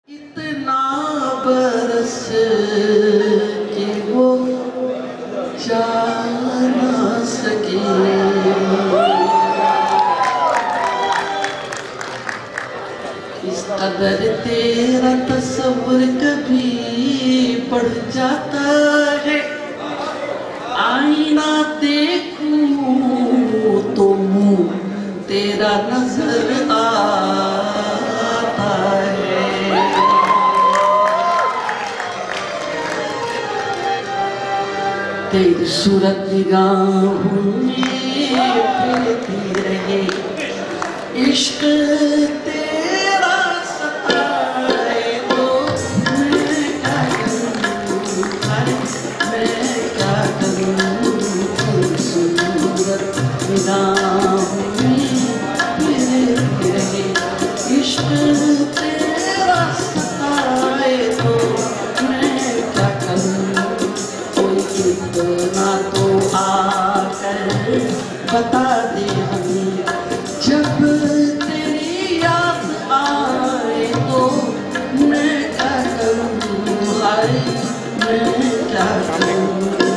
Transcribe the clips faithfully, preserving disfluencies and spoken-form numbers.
इतना बरस कि वो जा ना सके, इस कदर तेरा तस्वुर कभी बढ़ जाता है। आईना देखूं तो मुंह तेरा नजर आता है। तेरी सूरत निगाहों में फिरती रहे, इश्क तेरा सताए तो मैं क्या करूं, मैं क्या करूं। सूरत निगाहों में फिरती रहे, इश्क तेरा सताए तो मैं क्या करूं। कोई इतना तो आकर बता दे हमें, जब तेरी याद आए तो मैं क्या करूं, हाय मैं क्या करूं।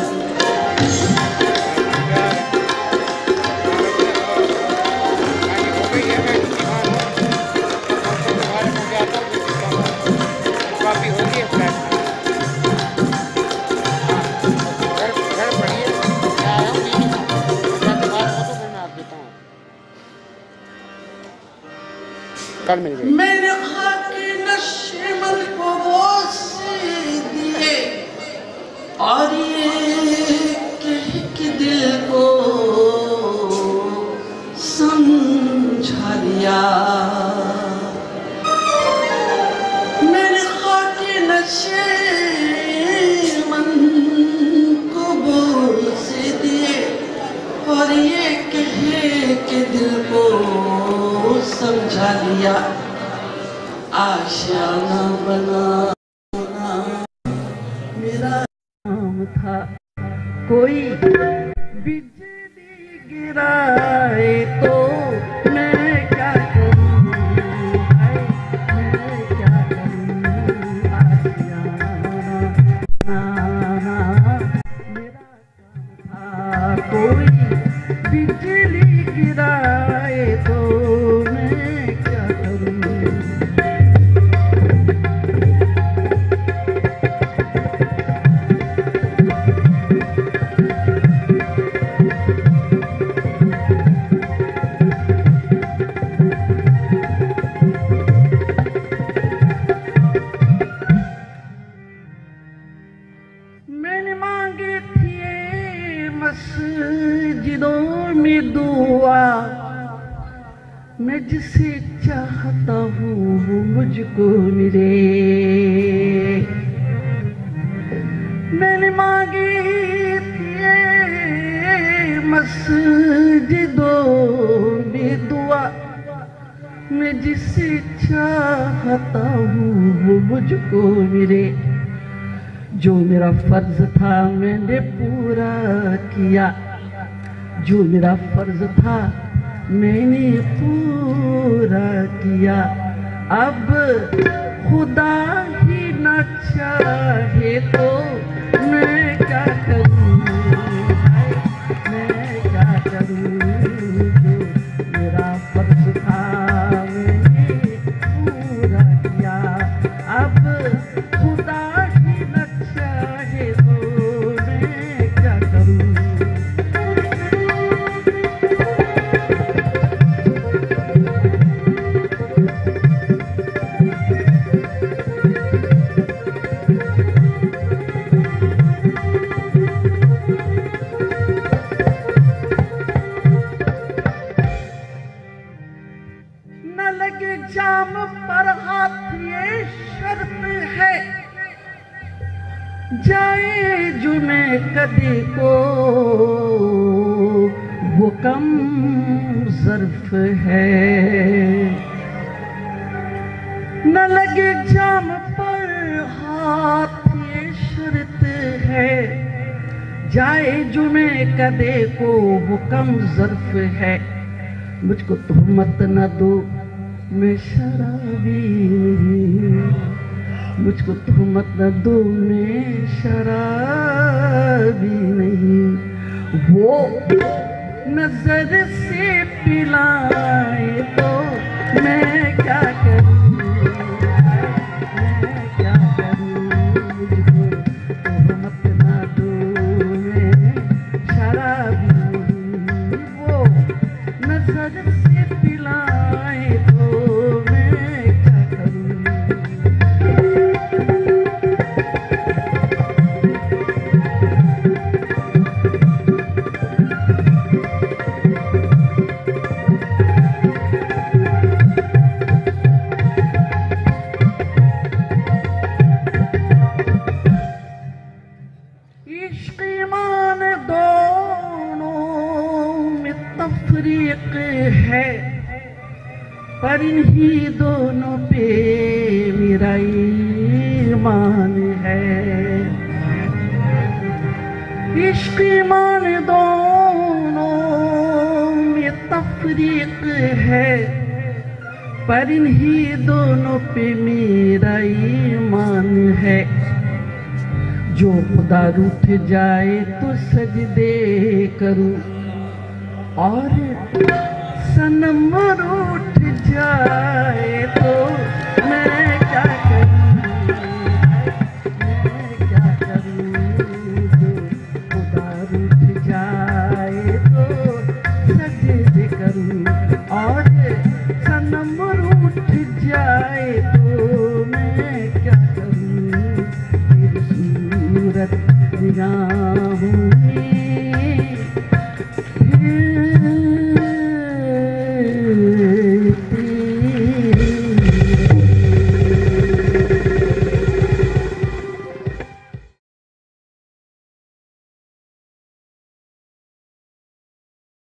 मैंने खाके नशे मन को वो से दिए और ये कह के दिल को समझा लिया। मैंने खाके नशे मन को वो से दिए और ये कह के दिल को समझा लिया। आशियाना बनाना मेरा काम था, कोई बिजली गिराए तो मैं क्या करूं, मैं क्या करूं। आशियाना बनाना मेरा काम था, कोई बिजली गिराए तो मैंने मांगे थे मस्जिदों में दुआ, मैं जिसे चाहता हूँ वो मुझको मिले। मैंने मांगे थे मस्जिदों में दुआ, मैं जिसे चाहता हूँ वो मुझको मिले। जो मेरा फर्ज था मैंने पूरा किया, जो मेरा फर्ज था मैंने पूरा किया। अब खुदा ही न चाहे तो मैं क्या करूं, मैं क्या करूं। जो मेरा फर्ज था मैंने पूरा किया, अब खुदा ही न चाहे तो मैं क्या करूं। जाम पर हाथ ये शर्त है, जाए जुमे कदी को वो कम ज़र्फ है। न लगे जाम पर हाथ ये शर्त है, जाए जुमे कदे को वो कम ज़र्फ है। मुझको तोहमत न दो मैं शराबी नहीं, मुझको तोहमत न दो, मैं शराबी नहीं। वो नजर से पिलाए तो मैं क्या करूं, मैं क्या करूं, मुझको तोहमत न दो, मैं शराबी नहीं। वो नजर से पिलाए तो मैं क्या करूं। इश्क ईमान दोनों में तफरीक है, पर इन्हीं दोनों पे मेरा ईमान है। इश्क ईमान दोनों में तफरीक है, पर इन्हीं दोनों पे मेरा ईमान है। जो खुदा रूठ जाए तो सजदे करूं, और सनम रूठ जाए तो मैं क्या करूं, मैं क्या करूं। जो खुदा रूठ जाए तो सजदे करूं, और